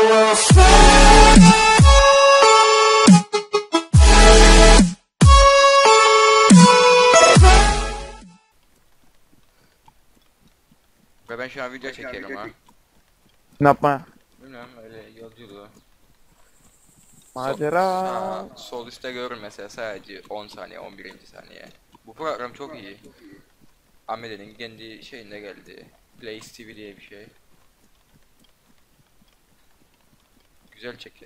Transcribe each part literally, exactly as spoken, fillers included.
will fly. Ve ben şu an video çekiyorum ha. Ne yapma? Bilmiyorum öyle yolculuğu. Macera. Sol, ha, sol üstte görün mesela sadece on saniye on birinci saniye. Bu program çok iyi. Ahmet'in kendi şeyinde geldi. Blaze T V diye bir şey. Güzel çeker.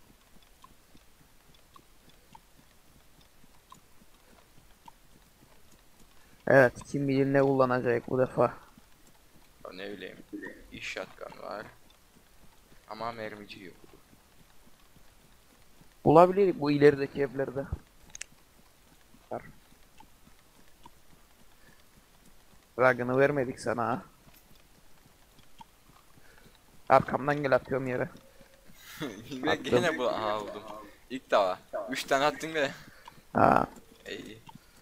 Evet, kim bilir ne kullanacak bu defa. Ya ne bileyim. İş shotgun var. Ama mermici yok. Bulabiliriz bu ilerideki evlerde. Var. Ragını vermedik sana ha. Arkamdan gel atıyorum yere. Ben gene bu aha buldum. İlk defa. Üç tane attın da. Ha. İyi.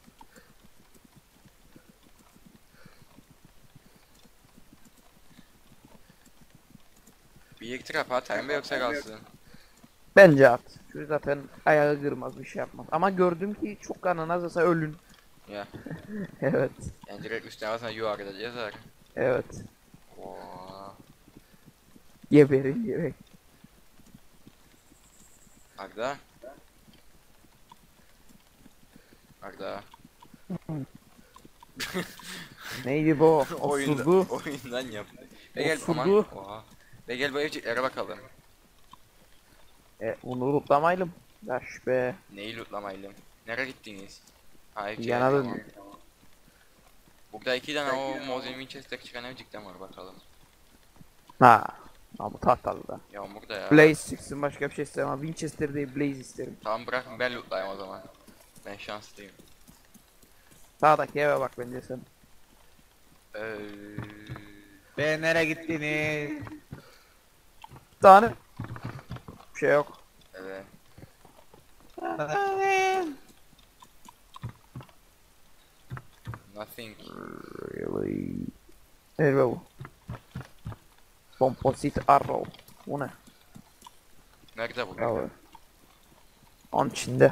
Bir itiraf atayım mı yoksa kalsın? Bence at. Şu zaten ayağı kırmaz bir şey yapmaz. Ama gördüm ki çok kanın azasa ölün. Ya. Evet. Yani direkt üstüne basana yuvarıda yazar. Evet. Oo. Geberin gerek. Arda. Arda. Neydi bu? Oyunda, Osurgu. oyundan yaptı. Ve gel aman. Osurgu. Oha. Ve gel bu evciklere bakalım. E, bunu unutlamayalım. Yaş be. Neyi lootlamayalım? Nereye gittiniz? Ha evciklere Yana tamam. dön. Burada iki tane o Mosin Winchester çıkan evcikten var bakalım. Ha. Ha bu tahtalı da. Yağmur da ya. Blaze çıksın, başka bir şey istemem ama Winchester değil Blaze isterim. Tamam bırakın ben lootlayayım o zaman. Ben şanslıyım. Sağdaki eve bak bence sen. Eee... Be nereye gittiniz? Bir tane. Bir şey yok. Evet. Nothing. Really? Arrow. Composite arrow. Bu ne? Nerede bu? Bravo. Onun içinde.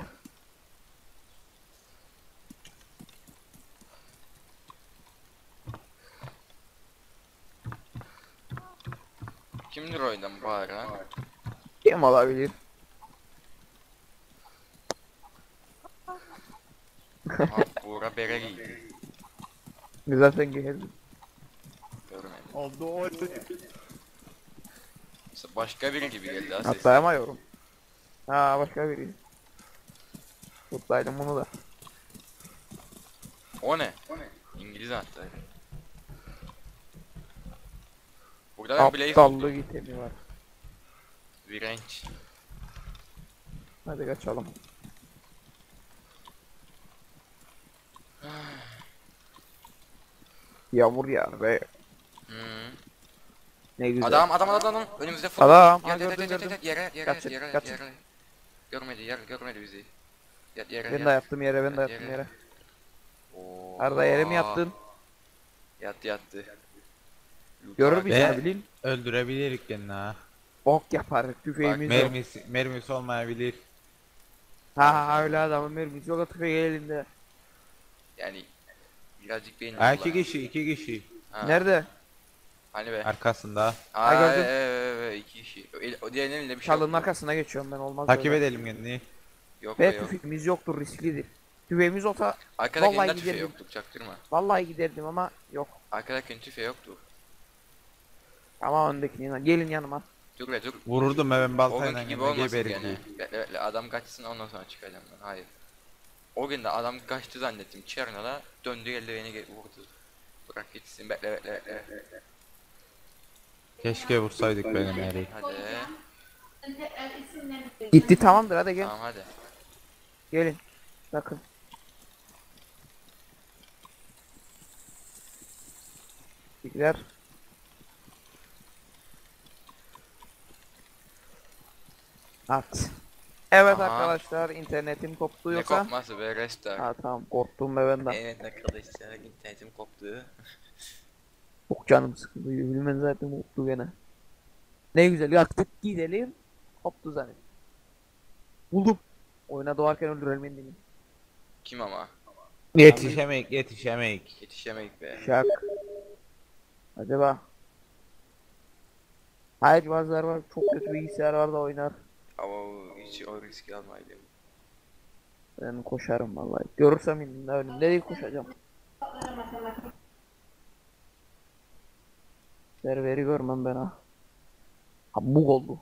Kimdir oyundan bu ara? Kim olabilir? Aha Buğra bere giydi. Zaten geldim. Görmedim. Oldu oldu. Başka biri gibi geldi ha sesi. Atlayamıyorum. Ha başka biri. Tutlaydım bunu da. O ne? İngiliz anahtarı. Burada ben Blaze Aptallı buldum. gitemi var. Virenç. Hadi kaçalım. Yağmur yağar be. Hmm. Ne güzel. Adam adam adam adam önümüzde full. Adam, Yat, ha, yat, gördüm, yat, yat, gördüm. yat, yere yere Kaç, yat, yere kaç. yere. Görmedi yer görmedi bizi. Yat yere Ben yat. de yaptım yere, ben de Yat yaptım yere. yere. Oo. Arada yere mi yattın? Yattı yattı. Görür bir Be- tane bilin. Öldürebilirik kendini ha. Ok yapar, tüfeğimiz yok. Mermisi, mermisi olmayabilir. Ha ha öyle adamın mermisi yok, tüfeği elinde. Yani birazcık beyin Ha iki kişi, iki kişi. Ha. Nerede? Hani be. Arkasında. Aa gördüm. evet evet iki kişi. O, o diğerinin elinde bir şey Çalının yoktu. arkasına geçiyorum ben, olmaz Takip öyle. edelim kendini. Yok be Ve yok. tüfeğimiz yoktur, risklidir. Tüfeğimiz olsa Arkadakinde vallahi tüfeği giderdim. yoktu çaktırma. vallahi giderdim ama yok. Arkadakinin tüfeği yoktu. Ama öndekini gelin yanıma. Dur be dur. Vururdum ben O baltayla günkü gibi kendine olmasın geberirdi. gene. Bekle bekle adam kaçsın ondan sonra çıkacağım ben. Hayır. O gün de adam kaçtı zannettim. Çernala döndü geldi beni ge- vurdu. Bırak gitsin bekle bekle bekle. Keşke vursaydık benim yeri. Hadi. Gitti, tamamdır, hadi gel. Tamam hadi. Gelin. Bakın. Gider. At. Evet Aha. arkadaşlar, internetim koptu Ne yoksa. kopması be restart. Ha tamam, korktum be ben de. Evet arkadaşlar internetim koptu. Çok canım sıkıldı. Bilmem zaten koptu gene. Ne güzel yaktık gidelim. Hoptu zannet. Buldum. Oyuna doğarken öldürelim endini. Kim ama? Yetişemeyik yetişemeyik. Yetişemedik be. Şak. Acaba. Hayır bazıları var çok kötü bilgisayar var da oynar. Ama o- hiç o riski almaydım. Ben koşarım vallahi. Görürsem önümde önümde değil koşacağım. Serveri görmem ben ha. Ha bug oldu.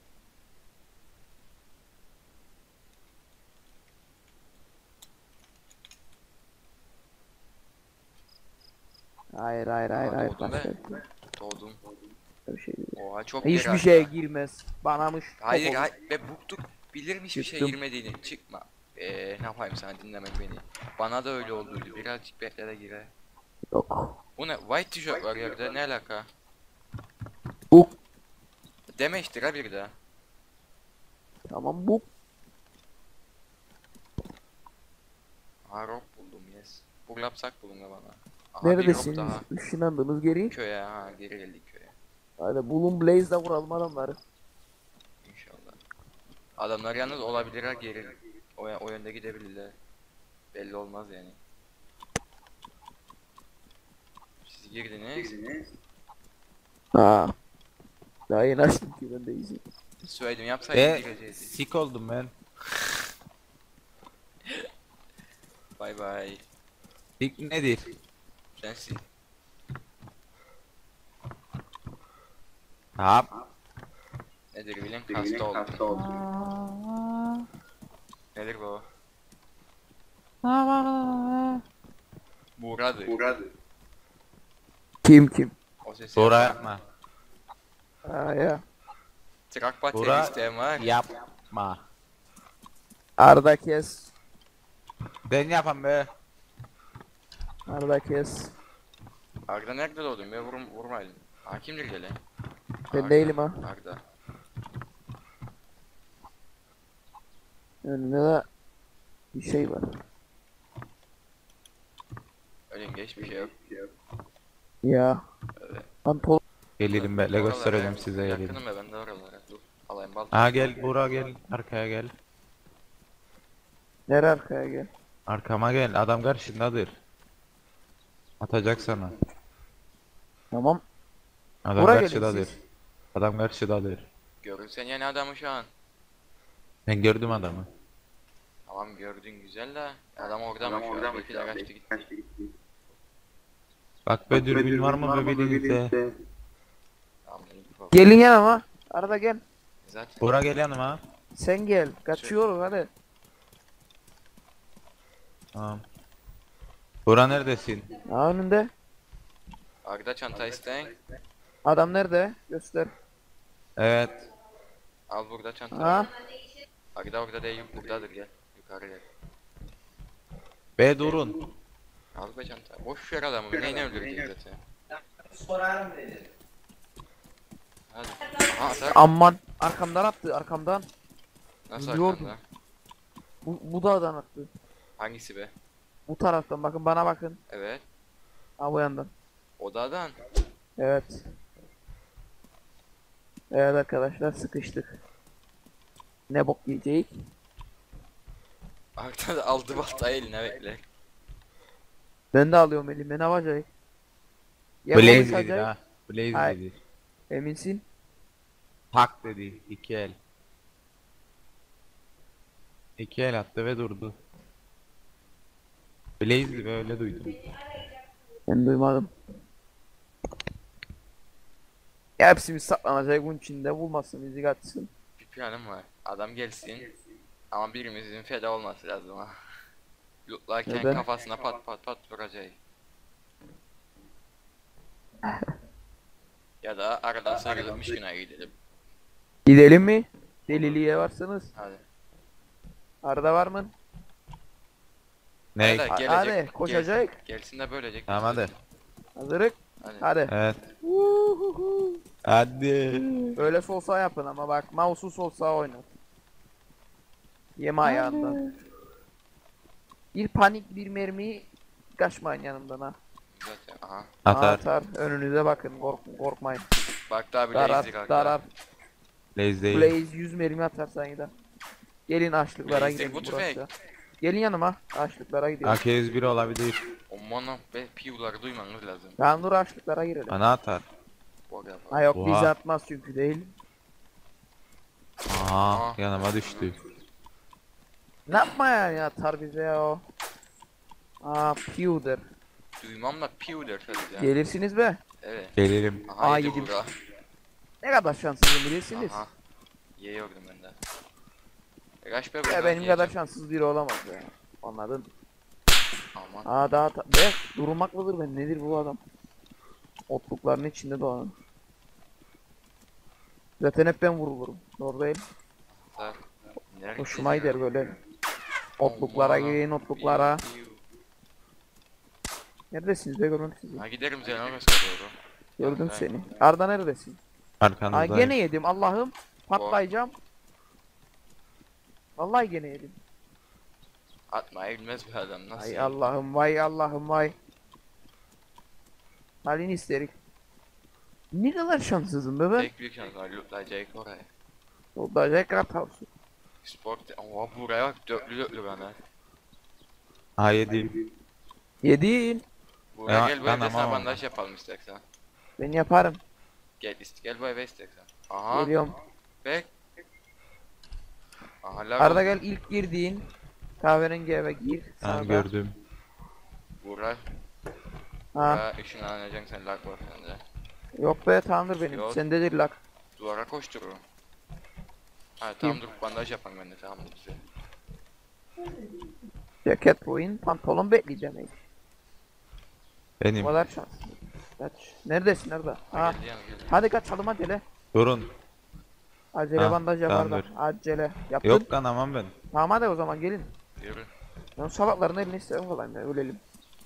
Hayır hayır hayır Aa, hayır. doğdum Başka be. bir şey. Doğdum. Bir şey değil. Oha çok Hiçbir geri şeye hatta. girmez. Banamış. top Hayır olur. hayır be buktuk. Bilirmiş bir şey Çıktım. girmediğini. Çıkma. Eee ne yapayım sana dinlemen beni. Bana da öyle olduydu. Birazcık bekle de gire. Yok. Bu ne? White tişört var yerde. Ne alaka? Bug. Demeçtir ha bir de. Tamam bug. Ha rock buldum yes. Burlapsak bulun da bana. Aha, bir rock Neredesiniz? daha. Işınlandınız geri. Köye ha geri geldik köye. Hadi bulun Blaze'de vuralım adamları. İnşallah. Adamlar yalnız olabilir ha geri. O, o yönde gidebilirler. Belli olmaz yani. Siz girdiniz. Ha. Daha yeni açtım ki ben de izin. Söyledim yapsaydım E gireceğiz. sik oldum ben. Bay bay. Sik nedir? Sensin. Hap. Nedir bilin hasta oldum. Nedir bu? Buğradır. Kim kim? O sesi Sonra yapan. yapma. Ha ya. Trakpat Buğra isteyen var. yapma. Arda kes. Ben yapan be. Arda kes. Arda nerede doğdun be vurum vurmaydın. Hakimdir gele. Ben Arda, değilim ha. Arda. Önünde de bir şey var. Ölüm geç bir şey yok. Ya. Evet. Pantol. Gelirim bekle Oralara- göstereceğim size gelirim. Yakınım be ben de oralara. Dur. Alayım balta. Ha gel Buğra gel. Arkaya gel. Nere arkaya gel. Arkama gel. Adam karşındadır. Atacak sana. Tamam. Adam Buraya gelin karşıdadır. siz. Adam karşıdadır. Görürsen yeni adamı şu an. Ben gördüm adamı. Tamam gördün güzel de. Adam orada mı şu an? Belki de kaçtı gitti. Bak be dürbün var mı be bilinizde? Tamam benim problem. Gelin yanıma. Arda gel. Zaten. Buğra gel yanıma. Sen gel. Kaçıyoruz hadi. Tamam. Buğra neredesin? Ha önünde. Arda çanta isteyin. Adam nerede? Göster. Evet. Al burada çanta. Ha. Arda orada değil buradadır gel. Yukarı gel. Be durun. Al be çanta. Boş ver adamı. Neyine öldürecek zaten. Hadi. Aha atak. Aman. Arkamdan attı. Arkamdan. Nasıl biliyordum. arkanda? Bu, bu dağdan attı. Hangisi be? Bu taraftan bakın bana bakın. Evet. Ha bu yandan. Odadan. Evet. Evet arkadaşlar sıkıştık. Ne bok yiyecek? Arda da aldı baltayı eline bekle. Ben de alıyorum elime ne yapacak? Ya Blaze konuşacak, dedi ha. Blaze Hayır. dedi. eminsin? Tak dedi. İki el. İki el attı ve durdu. Blaze ve öyle duydum. Ben duymadım. Ya hepsimiz saklanacak bunun içinde bulmasın bizi kaçsın. Bir planım var. Adam gelsin. Ama birimizin feda olması lazım ha. Lootlarken Neden? kafasına pat pat pat vuracak. Ya da aradan sıyrılıp Mişkina'ya gidelim. Gidelim mi? Deliliğe varsınız. Hadi. Arada var mı? Ne? Hadi, Ha- gelecek, hadi, koşacak. Gelsin, gelsin de bölecek. Tamam hadi. Hazırlık. Hadi. Hadi. Evet. Uhuhu. Hadi. Öyle sol sağ yapın ama bak mouse'u sol sağ oynat. Yeme ayağından. Bir panik bir mermi kaçmayın yanımdan ha. Zaten aha. Atar. Atar. Önünüze bakın kork korkmayın. Bak daha bile Darar izlik darar. Blaze değil. Blaze yüz mermi atar sanki. Gelin açlıklara Blaze gidelim bu burası. tüfek. Gelin yanıma. Açlıklara gidelim. A K yüz bir olabilir. Aman be piyuları duymanız lazım. Tamam dur açlıklara girelim. Bana atar. Bak ya. Ha yok Oha. bizi atmaz çünkü değil. Aha Aa. yanıma düştü. Ne yapma yani atar bize ya o. Aa Pewder. Duymam da piyu der tabii ya. Gelirsiniz be. Evet. Gelirim. Aha Aa, yedi yedim. bura. Ne kadar şanssızım bilirsiniz. Aha. Yiyordum ben de. E, kaç be Ya buradan benim kadar yiyeceğim. şanssız biri olamaz ya. Anladın? Aman. Aa daha ta be durmak mıdır ben nedir bu adam? Otlukların içinde doğan. Zaten hep ben vurulurum. Doğru değil. Sar. Nereye Hoşuma gideceğiz gider ya? böyle. Otluklara Aman. girin otluklara. Piyu, piyu. Neredesiniz be görmedim sizi. Ha giderim Zeynep'e doğru. Gördüm Ay. seni. Arda neredesin? Aa Arkanızdayım. gene yedim Allah'ım. Patlayacağım. Vallahi gene yedim. Atmayı bilmez bir adam nasıl? Ay Allah'ım vay Allah'ım vay. Halini isterik. Ne kadar şanssızım be ben. Tek büyük şans var lootlayacak oraya. Olacak kartavsu. Sport. Oha buraya bak dörtlü dörtlü bana. A yedi. Yedin. Buraya Ya, gel bu ben evde ama sana olmam. bandaj yapalım istersen. Ben yaparım. Gel ist gel bu eve istersen. Aha. Geliyorum. Bek. Aha la. Arda gel ilk girdiğin kahverengi eve gir. Tamam Sağda. gördüm. Bura. Ha. Bura ışınlanacaksın sen lag var sende. Yok be tamamdır benim. Yok. Sendedir lak. Duvara koşturun. Ha tamam dur bandaj yapalım ben de tamam güzel. Ceket boyun pantolon bekleyeceğim ey. Bu Benim. kadar şans. Kaç. Neredesin Arda? Ha. Ha. Geldi yanım geldi. Hadi kaçalım acele. Durun. Acele Ha, bandaj yap Arda. tamamdır. Acele. Yaptın. Yok kanamam ben. Tamam hadi o zaman gelin. Yürü. Ben salakların elini istedim falan ya ölelim.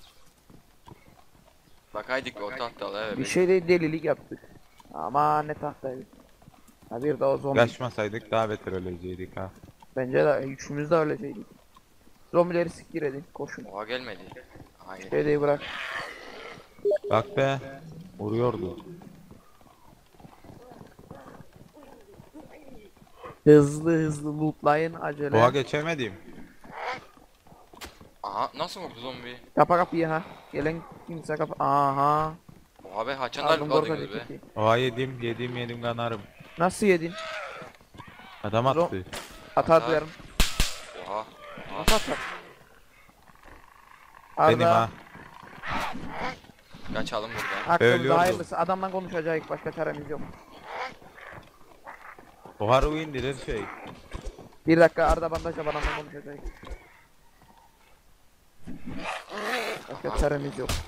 Bak haydi o tahtalı eve. Bir şey de delilik yaptık. Ama ne tahtaydı. Ha bir de o zombi. Kaçmasaydık daha beter ölecektik ha. Bence de üçümüz de öyleydik. Zombileri siktir edin. Koşun. Oha gelmedi. Hayır. Şeydeyi bırak. Bak be. Vuruyordu. Hızlı hızlı lootlayın acele. Boğa geçemedim. Aha nasıl vurdu zombi? Kapa kapıyı ha. Gelen kimse kapa. Aha. Oha be haçanlar Aldım korku lootladınız be. ceketi. Boğa yedim yedim yedim kanarım. Nasıl yedin? Adam Zo- attı. Atar Atar. duyarım. Oha. Oha. Nasıl atar? Benim ha. Kaçalım buradan. Hakkımızda Ölüyordu. hayırlısı. Adamla konuşacağız. Başka çaremiz yok. Boğa ruh indirir şey. Bir dakika Arda bandaj yap adamla konuşacağız. Başka çaremiz yok.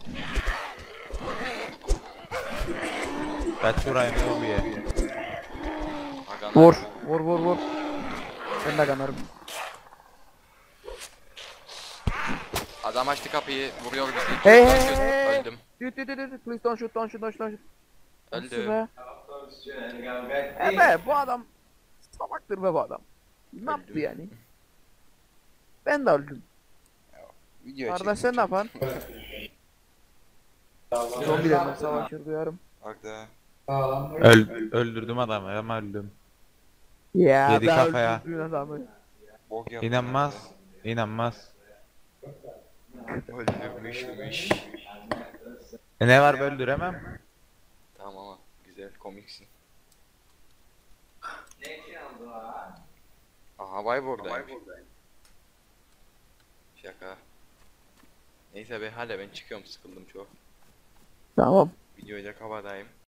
Kaç vurayım zombiye. Hakan Vur. abi. Vur vur vur. Ben de kanarım. Adam açtı kapıyı vuruyor bizi. Hey, Çok hey, kötü. hey, hey. Öldüm. Düt düt düt düt. Please don't shoot don't shoot don't shoot. don't shoot. Nasıl Öldüm. be? E be bu adam salaktır be bu adam. Ne yaptı Öldüm. yani? Ben de öldüm. Video Arda sen ne yapan? Zombilerle savaşır duyarım. Arda. Öl öldürdüm adamı ama öldüm. Ya Yedi ben kafaya. öldürdüm adamı. Bok yaptı. İnanmaz. İnanmaz. Öldürmüşmüş. E ne var öldüremem. Tamam ama güzel komiksin. Aha vay buradaymış. Şaka. Neyse be hala ben çıkıyorum sıkıldım çok. Tamam. Videoyu da kapatayım.